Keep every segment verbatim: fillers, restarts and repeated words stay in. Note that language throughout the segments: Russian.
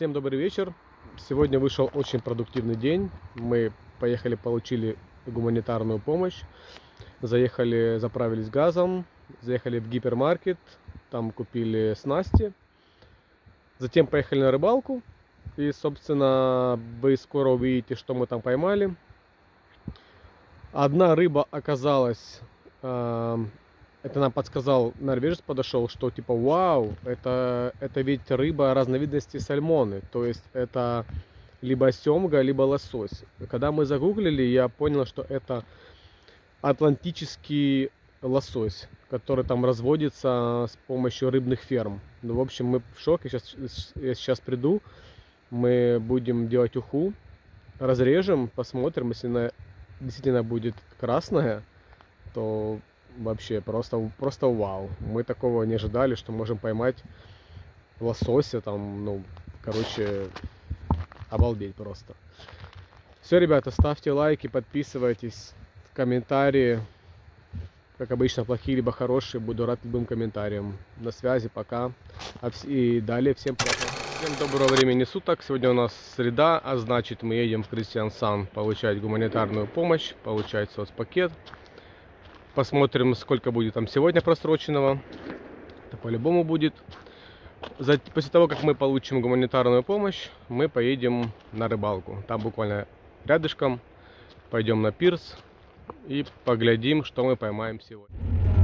Всем добрый вечер. Сегодня вышел очень продуктивный день. Мы поехали, получили гуманитарную помощь. Заехали, заправились газом. Заехали в гипермаркет. Там купили снасти. Затем поехали на рыбалку. И, собственно, вы скоро увидите, что мы там поймали. Одна рыба оказалась... Э Это нам подсказал норвежец, подошел, что типа вау, это, это ведь рыба разновидности сальмоны. То есть это либо семга, либо лосось. Когда мы загуглили, я понял, что это атлантический лосось, который там разводится с помощью рыбных ферм. Ну, в общем, мы в шоке. Сейчас, я сейчас приду, мы будем делать уху, разрежем, посмотрим. Если она действительно будет красная, то... Вообще просто, просто вау. Мы такого не ожидали, что можем поймать лосося там, ну, короче, обалдеть просто. Все, ребята, ставьте лайки, подписывайтесь, комментарии. Как обычно, плохие либо хорошие, буду рад любым комментариям. На связи, пока. И далее всем приятного. Всем доброго времени суток. Сегодня у нас среда, а значит мы едем в Кристиансанд получать гуманитарную помощь, получать соцпакет. Посмотрим, сколько будет там сегодня просроченного. Это по-любому будет. После того, как мы получим гуманитарную помощь, мы поедем на рыбалку. Там буквально рядышком. Пойдем на пирс и поглядим, что мы поймаем сегодня.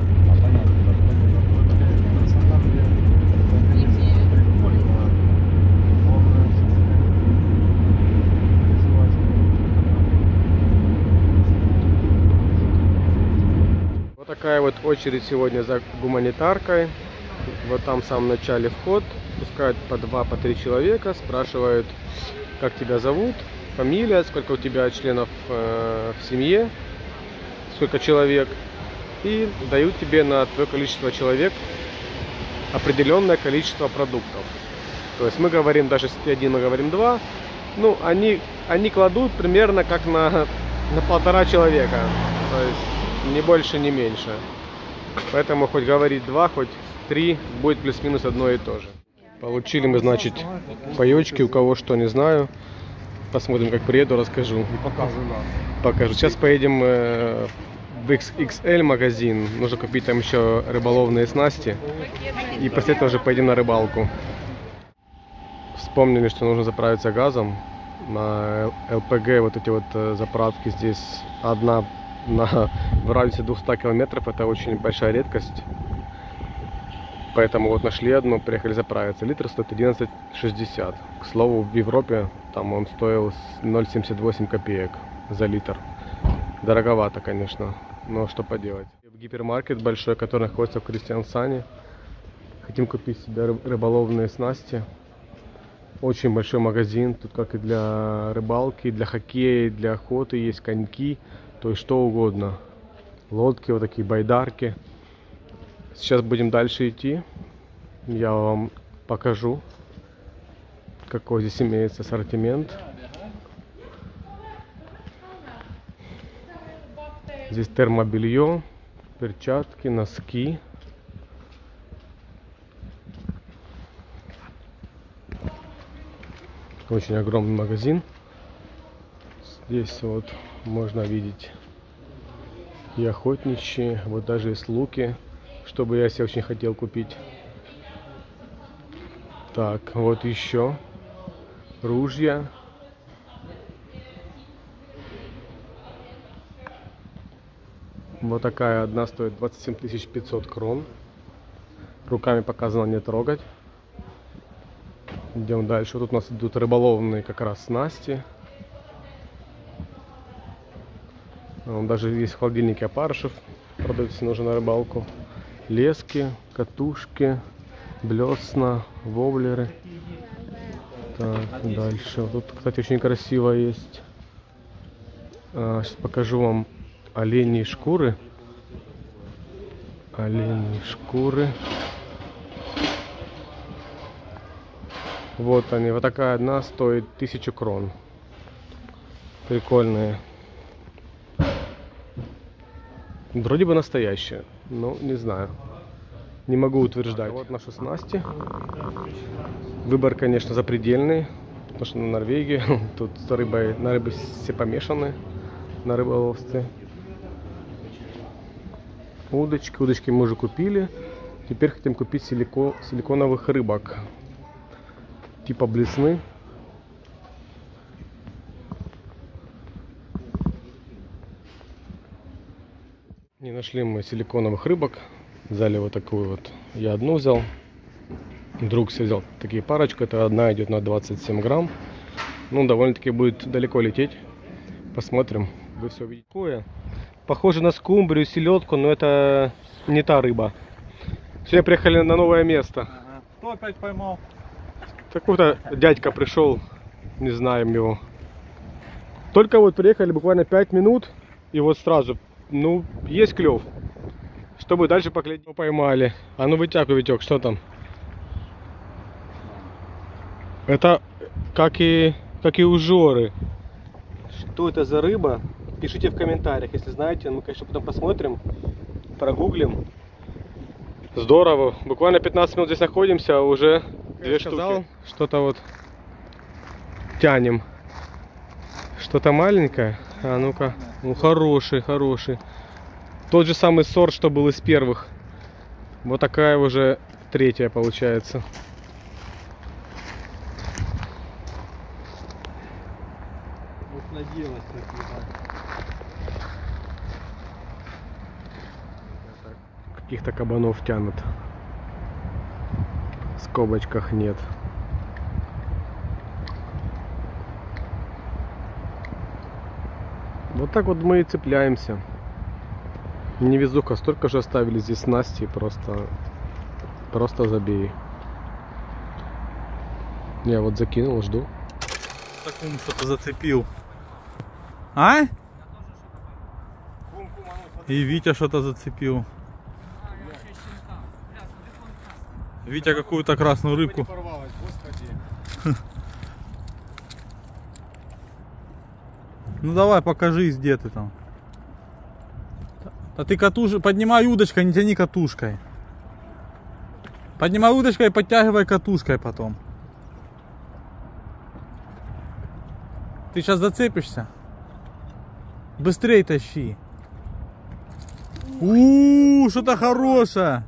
Такая вот очередь сегодня за гуманитаркой. Вот там в самом начале вход. Пускают по два, по три человека. Спрашивают, как тебя зовут, фамилия, сколько у тебя членов э, в семье, сколько человек. И дают тебе на твое количество человек определенное количество продуктов. То есть мы говорим, даже если ты один, мы говорим два. Ну, они, они кладут примерно как на, на полтора человека. То есть ни больше, ни меньше. Поэтому хоть говорить два, хоть три, будет плюс-минус одно и то же. Получили мы, значит, паёчки, у кого что, не знаю. Посмотрим, как приеду, расскажу. Покажу. Сейчас поедем э, в икс икс эль магазин. Нужно купить там еще рыболовные снасти. И после этого уже поедем на рыбалку. Вспомнили, что нужно заправиться газом. На эл пэ гэ вот эти вот заправки здесь одна на в радиусе двухсот километров, это очень большая редкость. Поэтому вот нашли одну, приехали заправиться. Литр стоит одиннадцать шестьдесят. К слову, в Европе там он стоил ноль семьдесят восемь копеек за литр. Дороговато, конечно, но что поделать. В гипермаркет большой, который находится в Кристиансане. Хотим купить себе рыболовные снасти. Очень большой магазин. Тут как и для рыбалки, для хоккея, для охоты есть коньки. То есть что угодно. Лодки, вот такие байдарки. Сейчас будем дальше идти. Я вам покажу, какой здесь имеется ассортимент. Здесь термобелье, перчатки, носки. Очень огромный магазин. Здесь вот можно видеть и охотничьи, вот даже есть луки, чтобы я себе очень хотел купить. Так, вот еще ружья. Вот такая одна стоит двадцать семь тысяч пятьсот крон. Руками показано не трогать. Идем дальше. Вот тут у нас идут рыболовные как раз снасти. Даже есть в холодильнике опарышев, продаются, нужно на рыбалку. Лески, катушки, блесна, воблеры. Так, дальше. Вот тут, кстати, очень красиво есть. А, сейчас покажу вам оленьи шкуры. Оленьи шкуры. Вот они. Вот такая одна стоит тысячу крон. Прикольные. Вроде бы настоящая, но не знаю. Не могу утверждать. Вот наши снасти. Выбор, конечно, запредельный. Потому что на Норвегии тут с рыбой, на рыбы все помешаны. На рыболовстве. Удочки. Удочки мы уже купили. Теперь хотим купить силико, силиконовых рыбок. Типа блесны. Не нашли мы силиконовых рыбок. Взяли вот такую вот. Я одну взял. Друг себе взял такие парочку. Это одна идет на двадцать семь грамм. Ну, довольно-таки будет далеко лететь. Посмотрим. Вы все увидите. Такое. Похоже на скумбрию, селедку, но это не та рыба. Сегодня приехали на новое место. Ага. Кто опять поймал? Какой-то дядька пришел. Не знаем его. Только вот приехали буквально пять минут. И вот сразу. Ну, есть клев. Чтобы дальше поглядеть, поймали. А ну вытягивай, Витек, что там? Это как и, как и ужоры. Что это за рыба? Пишите в комментариях, если знаете. Мы, конечно, потом посмотрим, прогуглим. Здорово. Буквально пятнадцать минут здесь находимся, а уже две штуки. Что-то вот тянем. Что-то маленькое. А ну-ка. Ну, хороший, хороший. Тот же самый сорт, что был из первых. Вот такая уже третья получается. Вот наделась Каких-то кабанов тянут. В скобочках нет. Вот так вот мы и цепляемся. Невезуха, столько же оставили здесь снасти, просто, просто забей. Я вот закинул, жду. Так он что-то зацепил. А? И Витя что-то зацепил. Витя какую-то красную рыбку. Ну давай, покажись, где ты там. А ты катуш... поднимай удочкой, не тяни катушкой. Поднимай удочкой и подтягивай катушкой потом. Ты сейчас зацепишься? Быстрей тащи. У-у-у, что-то хорошее.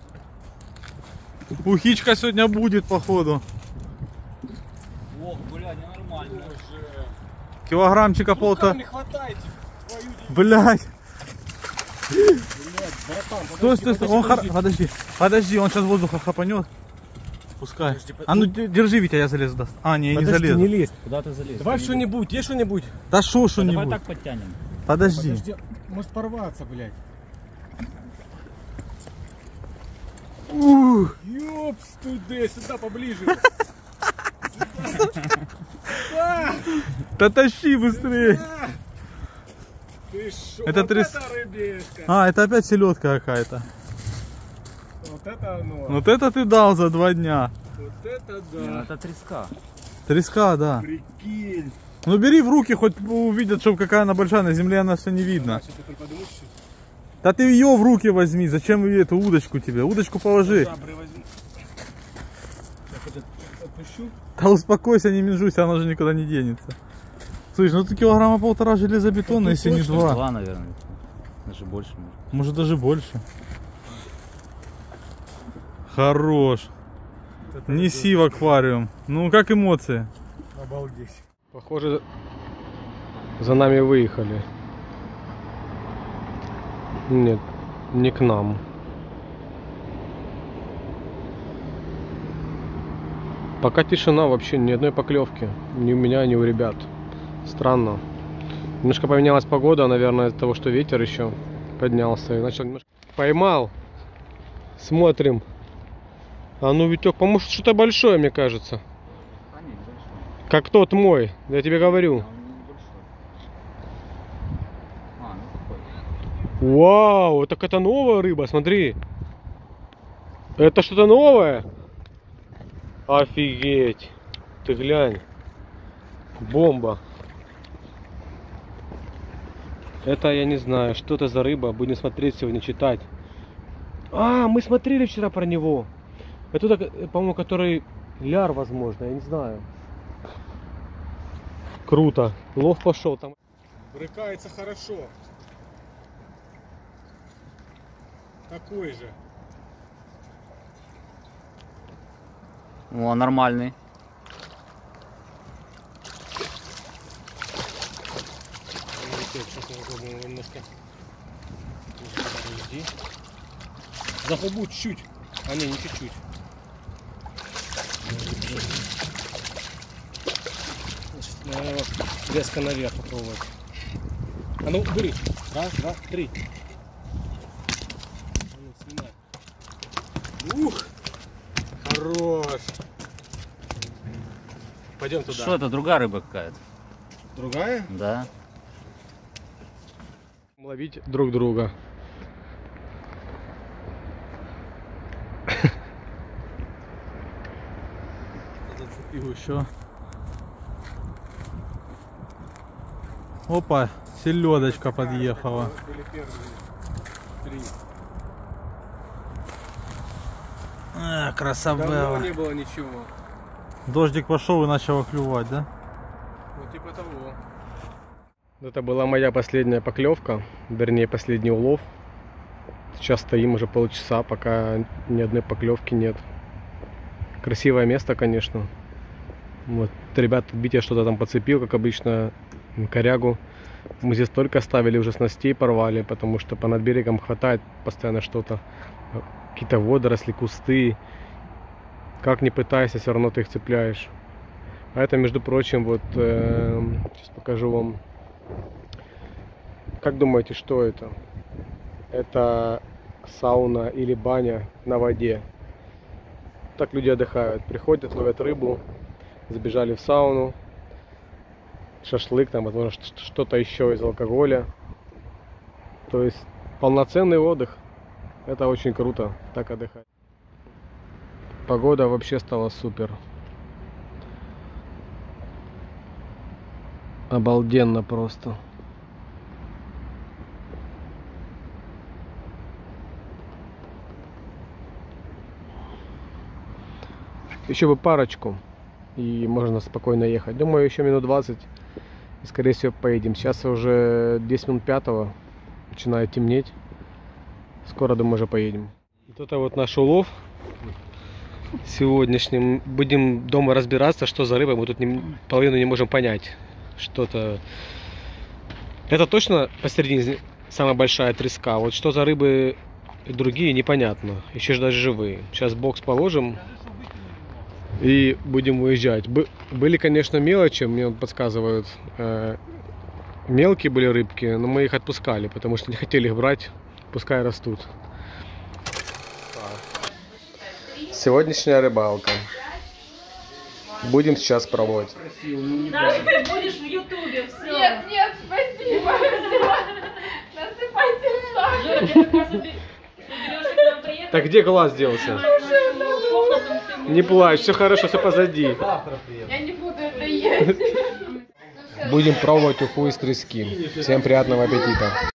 Ухичка сегодня будет, походу. Ох, бля, ненормально. Килограммчика полтора. Не хватайте. Блять. Блядь, братан, Стой, стой, стой. Он хор... Подожди, подожди, он сейчас воздуха хапанет. Пускай. Подожди, А ну держи, Витя, я залезу. Да. А, не, я не залезу. Не лезь. Куда ты залез? Давай что-нибудь, есть что-нибудь? Да шо Да давай что-нибудь. так подтянем. Подожди. Подожди, может порваться, блядь. Ух. Ёпс, туда, сюда поближе. Да тащи быстрее. Ты шо? Это Вот тряс- это рыбешка. А, это опять селедка какая-то. Вот это оно. Вот это ты дал за два дня. Вот это Не, ну да. это треска. Треска, да. Прикинь. Ну бери в руки, хоть увидят, что какая она большая, на земле она все не видно. Сейчас ты подумаешь, что Да ты ее в руки возьми, зачем ее эту удочку тебе? Удочку положи. жабры возьму. Сейчас вот отпущу. Да успокойся, не менжусь, она же никуда не денется. Слышь, ну ты килограмма полтора железобетона, если не два. Два, наверное. Даже больше. Может. Может даже больше. Хорош. Неси в аквариум. Ну как эмоции? Обалдеть. Похоже, за нами выехали. Нет, не к нам. Пока тишина, вообще ни одной поклевки. Ни у меня, ни у ребят. Странно. Немножко поменялась погода, наверное, из-за того, что ветер еще поднялся. И начал немножко... Поймал. Смотрим. А ну, Витек, по-моему, что-то большое, мне кажется. А, нет, большой. Как тот мой, я тебе говорю. А, ну такой. Вау, так это новая рыба, смотри. Это что-то новое? Офигеть. Ты глянь. Бомба. Это я не знаю, что это за рыба. Будем смотреть сегодня, читать. А, мы смотрели вчера про него. Это, по-моему, который ляр, возможно, я не знаю. Круто. Лов пошел там. Брыкается хорошо. Такой же. О, нормальный. Сейчас я попробую немножко. Подожди. За губу чуть-чуть. А не, не чуть-чуть. Наверное, резко наверх попробовать. А ну, бери. Раз, два, три. А ну, снимай. Ух! Хорош! Пойдем туда. Что это, другая рыба какая-то? Другая? Да. Ловить друг друга. Зацепил еще. Опа, селедочка подъехала. Были первые три. А, Давно красавелла. не было ничего. Дождик пошел и начал клювать, да? Ну типа того. Это была моя последняя поклевка, вернее последний улов. Сейчас стоим уже полчаса, пока ни одной поклевки нет. Красивое место, конечно. Вот, ребят, Витя что-то там подцепил, как обычно, корягу. Мы здесь только оставили, уже снастей порвали, потому что по над берегом хватает постоянно что-то. Какие-то водоросли, кусты. Как ни пытайся, все равно ты их цепляешь. А это, между прочим, вот, э, сейчас покажу вам. Как думаете, что это? Это сауна или баня на воде. Так люди отдыхают. Приходят, ловят рыбу, забежали в сауну, шашлык, там, возможно, что-то еще из алкоголя. То есть полноценный отдых. Это очень круто, так отдыхать. Погода вообще стала супер. Обалденно просто. Еще бы парочку, и можно спокойно ехать. Думаю, еще минут двадцать, и скорее всего поедем. Сейчас уже десять минут пятого, начинает темнеть. Скоро, думаю, уже поедем. Вот это вот наш улов сегодняшний. Будем дома разбираться, что за рыба. Мы тут не, половину не можем понять. Что-то... Это точно посередине самая большая треска. Вот что за рыбы другие, непонятно. Еще же даже живые. Сейчас бокс положим и будем уезжать. Были, конечно, мелочи, мне подсказывают. Мелкие были рыбки, но мы их отпускали, потому что не хотели их брать. Пускай растут. Сегодняшняя рыбалка. Будем сейчас пробовать. Даже ты будешь в ютубе, все. Нет, нет, спасибо. Насыпайте сахар. Жора, ты пока заби- соберешься к нам приехать. Так где глаз делся? Не плачь, все хорошо, все позади. Я не буду это есть. Будем пробовать уху из трески. Всем приятного аппетита.